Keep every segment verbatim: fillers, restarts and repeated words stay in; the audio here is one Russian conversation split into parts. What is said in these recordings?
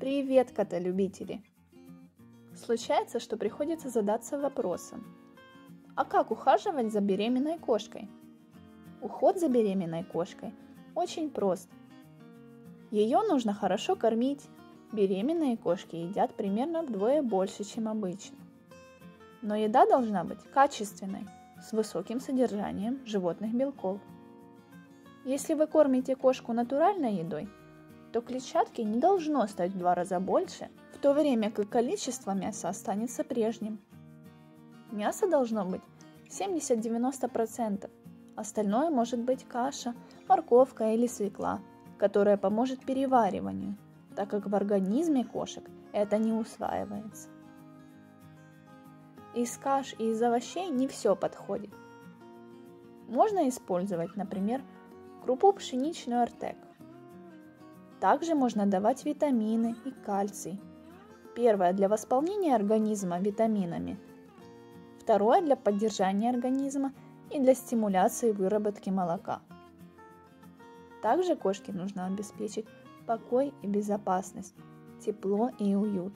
Привет, котолюбители! Случается, что приходится задаться вопросом: а как ухаживать за беременной кошкой? Уход за беременной кошкой очень прост. Ее нужно хорошо кормить. Беременные кошки едят примерно вдвое больше, чем обычно. Но еда должна быть качественной, с высоким содержанием животных белков. Если вы кормите кошку натуральной едой, то клетчатки не должно стать в два раза больше, в то время как количество мяса останется прежним. Мясо должно быть семьдесят-девяносто процентов, остальное может быть каша, морковка или свекла, которая поможет перевариванию, так как в организме кошек это не усваивается. Из каш и из овощей не все подходит. Можно использовать, например, крупу пшеничную Артек. Также можно давать витамины и кальций. Первое для восполнения организма витаминами, второе для поддержания организма и для стимуляции выработки молока. Также кошке нужно обеспечить покой и безопасность, тепло и уют.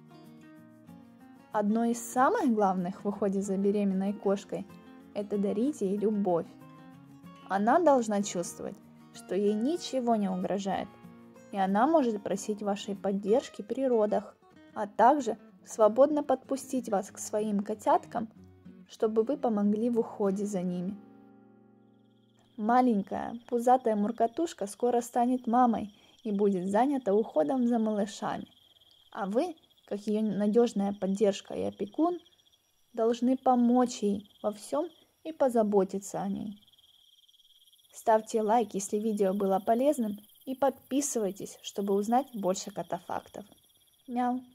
Одно из самых главных в уходе за беременной кошкой – это дарить ей любовь. Она должна чувствовать, что ей ничего не угрожает, и она может просить вашей поддержки при родах, а также свободно подпустить вас к своим котяткам, чтобы вы помогли в уходе за ними. Маленькая пузатая муркотушка скоро станет мамой и будет занята уходом за малышами, а вы, как ее надежная поддержка и опекун, должны помочь ей во всем и позаботиться о ней. Ставьте лайк, если видео было полезным, и подписывайтесь, чтобы узнать больше котофактов. Мяу!